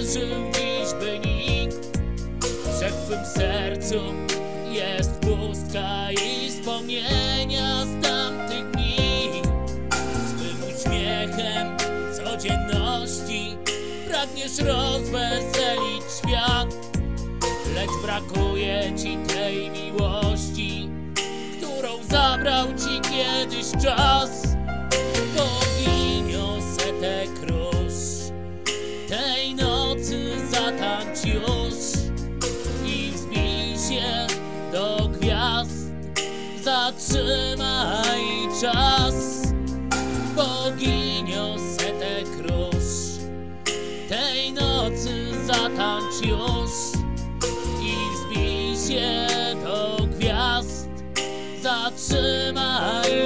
wierzył dziś by nikt, że w twym sercu jest pustka i wspomnienia z tamtych dni. Swym uśmiechem codzienności pragniesz rozweselić świat, lecz brakuje ci tej miłości, którą zabrał ci kiedyś czas. Boginio setek róż, tej nocy zatańcz już i wzbij się do gwiazd, zatrzymaj czas. Boginio setek róż, tej nocy zatańcz już i wzbij się do gwiazd, zatrzymaj